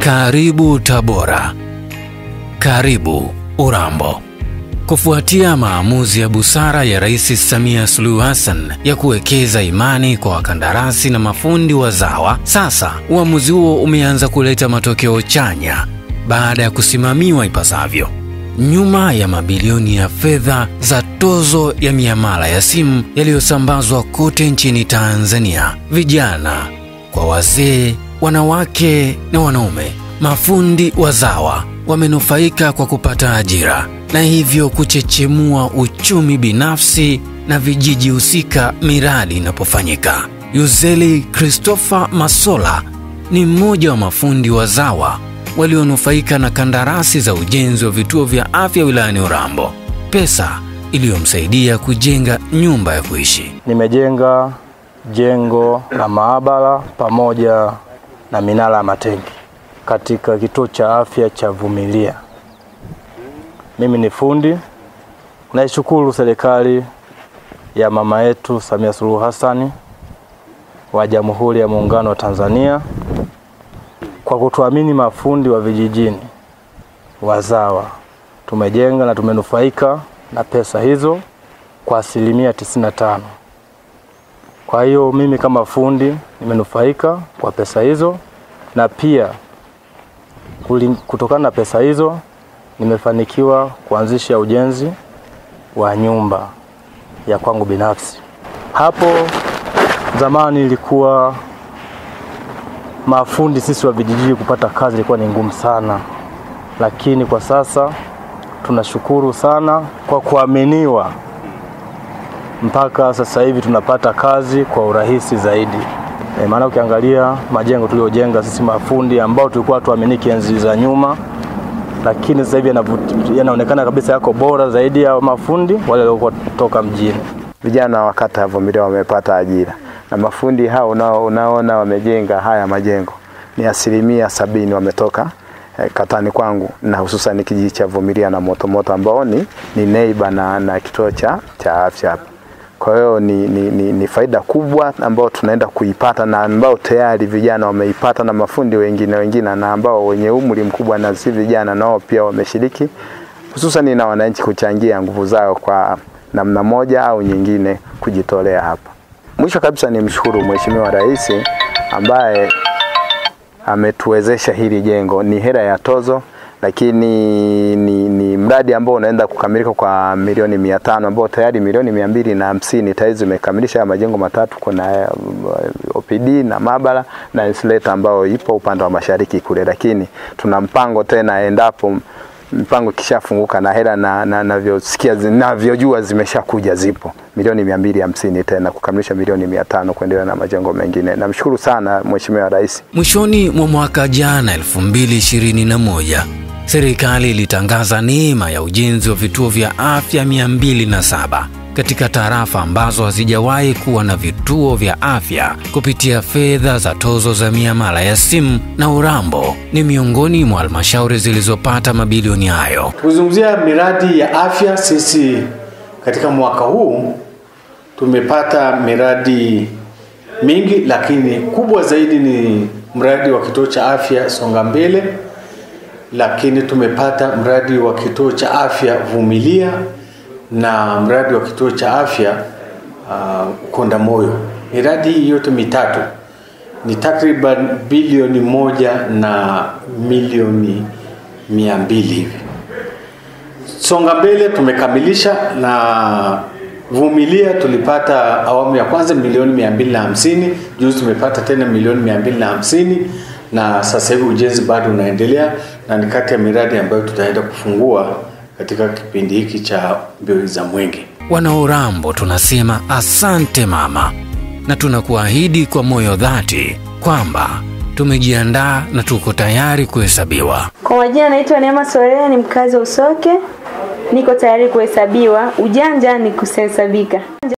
Karibu Tabora. Karibu Urambo. Kufuatia maamuzi ya busara ya Rais Samia Suluhu Hassan ya kuwekeza imani kwa wakandarasi na mafundi wazawa, sasa uamuzi huo umeanza kuleta matokeo chanya baada ya kusimamiwa ipasavyo. Nyuma ya mabilioni ya fedha za tozo ya miamala ya simu yaliyosambazwa kote nchini Tanzania, vijana kwa wazee, wanawake na wanaume, mafundi wazawa wamenufaika kwa kupata ajira na hivyo kuchechemua uchumi binafsi na vijiji husika miradi inapofanyika. Yuzeli Christopher Masola ni mmoja wa mafundi wazawa walionufaika na kandarasi za ujenzi wa vituo vya afya wilayani Urambo, pesa iliyomsaidia kujenga nyumba ya kuishi. Nimejenga jengo la maabara pamoja na minara ya matenki katika kituo cha afya cha Vumilia. Mimi ni fundi. Naishukuru serikali ya mama yetu Samia Suluhu Hassan wa Jamhuri ya Muungano wa Tanzania kwa kutuamini mafundi wa vijijini wazawa. Tumejenga na tumenufaika na pesa hizo kwa 95%. Kwa hiyo mimi kama fundi nimenufaika kwa pesa hizo, na pia kutokana na pesa hizo nimefanikiwa kuanzisha ujenzi wa nyumba ya kwangu binafsi. Hapo zamani ilikuwa mafundi sisi wa vijijini kupata kazi ilikuwa ni ngumu sana, lakini kwa sasa tunashukuru sana kwa kuaminiwa, mpaka sasa hivi tunapata kazi kwa urahisi zaidi. Maana ukiangalia majengo tuliojenga sisi mafundi ambao tulikuwa tuaminiki enzi za nyuma, lakini sasa hivi yanaonekana kabisa yako bora zaidi ya mafundi wale waliokuwa kutoka mjini. Vijana wa kata ya Vumilia wamepata ajira, na mafundi hao unaona wamejenga haya majengo ni 70% wametoka katani kwangu, na hususan kijiji cha Vumilia na Motomoto ambao ni neighbor na kituo cha afya hapa. Kwa hiyo ni faida kubwa ambao tunaenda kuipata, na ambao tayari vijana wameipata, na mafundi wengine na ambao wenye umri mkubwa na si vijana nao pia wameshiriki, hususan na wananchi kuchangia nguvu zao kwa namna moja au nyingine kujitolea hapa. Mwisho kabisa ni mshukuru Mheshimiwa Rais ambaye ametuwezesha hili jengo. Ni hela ya tozo, lakini ni mradi ambao unaenda kukamilika kwa milioni 500, ambao tayari milioni 250 tayari zimekamilisha majengo matatu. Kuna OPD na maabara na insulator ambao ipo upande wa mashariki kule, lakini tuna mpango tena endapo mpango kishafunguka na hela navyosikia zinavyojua zimeshakuja, zipo milioni 250 tena kukamilisha milioni 500 kuendelea na majengo mengine. Namshukuru sana Mheshimiwa Rais. Mwishoni mwa mwaka jana 2021, serikali ilitangaza neema ya ujenzi wa vituo vya afya 207 katika tarafa ambazo hazijawahi kuwa na vituo vya afya kupitia fedha za tozo za miamala ya simu, na Urambo ni miongoni mwa halmashauri zilizopata mabilioni hayo. Kuzungumzia miradi ya afya, sisi katika mwaka huu tumepata miradi mingi, lakini kubwa zaidi ni mradi wa kituo cha afya Songambele, lakini tumepata mradi wa kituo cha afya Vumilia na mradi wa kituo cha afya Kondamoyo. Miradi hii yote mitatu ni takriban bilioni 1 na milioni 200 hivi. Songambele tumekamilisha, na Vumilia tulipata awamu ya kwanza milioni 250, juzi tumepata tena milioni 250, na sasa hivi ujenzi bado unaendelea, na ni kati ya miradi ambayo tutaenda kufungua katika kipindi hiki cha mbio za Mwenge. Wana Urambo tunasema asante mama, na tunakuahidi kwa moyo dhati kwamba tumejiandaa na tuko tayari kuhesabiwa. Kwa majina naitwa Neema Sorea, ni mkazi wa Usoke. Niko tayari kuhesabiwa, ujanja ni kusensabika.